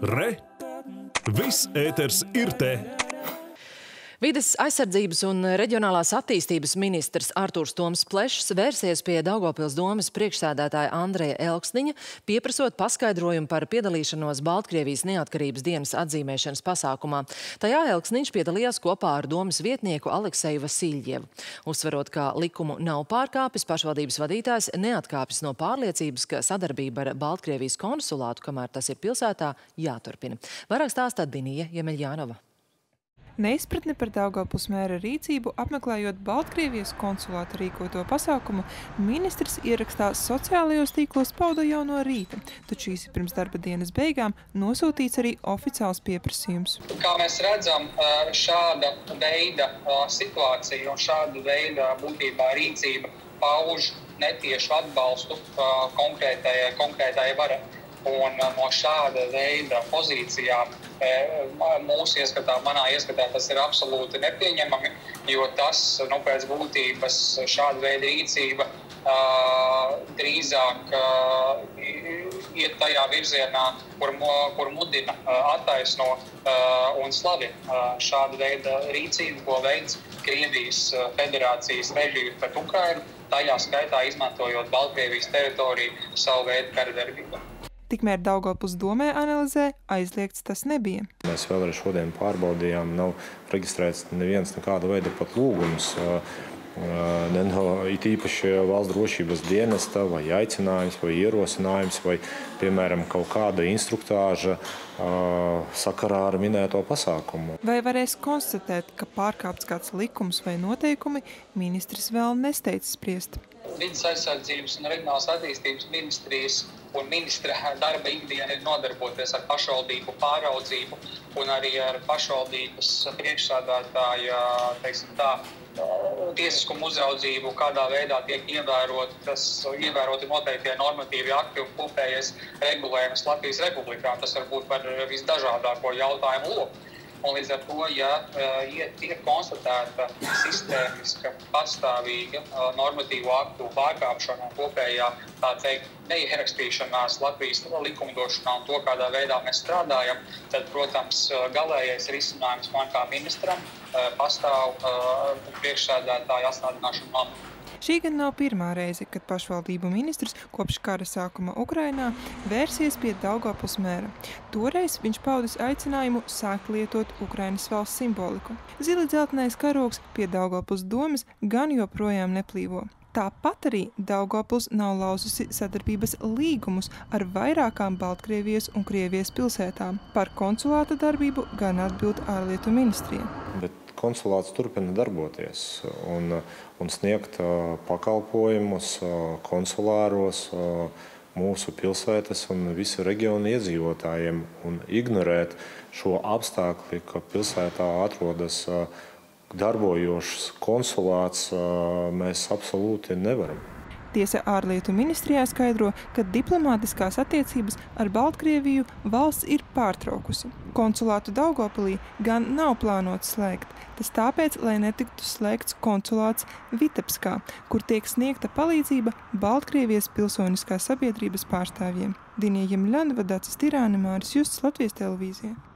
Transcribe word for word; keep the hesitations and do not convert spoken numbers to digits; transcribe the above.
Re! Viss ēters ir te! Vides aizsardzības un reģionālās attīstības ministrs Artūrs Toms Plešs vērsies pie Daugavpils domes priekšsēdētāja Andreja Elksniņa, pieprasot paskaidrojumu par piedalīšanos Baltkrievijas neatkarības dienas atzīmēšanas pasākumā. Tajā Elksniņš piedalījās kopā ar domes vietnieku Alekseju Vasiļjevu. Uzsverot, ka likumu nav pārkāpis, pašvaldības vadītājs neatkāpis no pārliecības, ka sadarbība ar Baltkrievijas konsulātu, kamēr tas ir pilsētā, jāturpina. Vairāk stāstā Dinija Jemeļjānova. Neizpratni par Daugavpils mēra rīcību, apmeklējot Baltkrievijas konsulāta rīkoto pasākumu, ministrs ierakstā sociālajos tīklos pauda jau no rīta, taču īsi pirms darba dienas beigām nosūtīts arī oficiāls pieprasījums. Kā mēs redzam, šāda veida situācija un šāda veida būtībā rīcība pauž netiešu atbalstu konkrētajai, konkrētajai varai. Un no šāda veida pozīcijām mūsu ieskatā, manā ieskatā, tas ir absolūti nepieņemami, jo tas, nu, pēc būtības šāda veida rīcība uh, drīzāk uh, iet tajā virzienā, kur, kur mudina, uh, attaisno uh, un slavina uh, šāda veida rīcību, ko veids Krievijas federācijas režīmu pret Ukrainu, tajā skaitā izmantojot Baltkrievijas teritoriju savu veidu karadarbību. Tikmēr Daugavpils domē analizē, aizliegts tas nebija. Mēs vēl arī šodien pārbaudījām, nav reģistrēts neviens nekāda veida pat lūgums, ne no it īpaši valsts drošības dienesta vai aicinājums vai ierosinājums vai, piemēram, kaut kāda instruktāža sakarā ar minēto pasākumu. Vai varēs konstatēt, ka pārkāpts kāds likums vai noteikumi, ministrs vēl nesteidz spriest? Vides aizsardzības un reģionālās attīstības ministrijas un ministra darba ikdiena ir nodarboties ar pašvaldību pāraudzību un arī ar pašvaldības priekšsēdētāja, teiksim tā, tiesiskumu uzraudzību, kādā veidā tiek ievērotas, ievēroti noteiktie normatīvi akti un kopējais regulējums Latvijas Republikā. Tas varbūt par visdažādāko jautājumu loku. Un līdz ar to, ja tiek konstatēta sistēmiska, pastāvīga normatīvu aktu pārkāpšana un kopējā, tā teikt, neierakstīšanās Latvijas likumdošanā un to, kādā veidā mēs strādājam, tad, protams, galējais risinājums man kā ministram pastāv priekšsēdētāja atstādināšana lēmumu. Šī gan nav pirmā reize, kad pašvaldību ministrs kopš kara sākuma Ukrainā vērsies pie Daugavpils mēra. Toreiz viņš paudis aicinājumu sākt lietot Ukrainas valsts simboliku. Zili dzeltenais karogs pie Daugavpils domes gan joprojām neplīvo. Tāpat arī Daugavpils nav lauzusi sadarbības līgumus ar vairākām Baltkrievijas un Krievijas pilsētām. Par konsulāta darbību gan atbild ārlietu ministrija. Bet konsulāts turpina darboties un, un sniegt uh, pakalpojumus uh, konsulāros uh, mūsu pilsētas un visu reģionu iedzīvotājiem un ignorēt šo apstākli, ka pilsētā atrodas uh, darbojošs konsulāts, uh, mēs absolūti nevaram. Tiesa ārlietu ministrijā skaidro, ka diplomātiskās attiecības ar Baltkrieviju valsts ir pārtraukusi. Konsulātu Daugavpilī gan nav plānots slēgt. Tas tāpēc, lai netiktu slēgts konsulāts Vitebskā, kur tiek sniegta palīdzība Baltkrievijas pilsoniskās sabiedrības pārstāvjiem. Dinija Jemeļjānova, Dacis Tirāne, Māris Justs, Latvijas televīzija.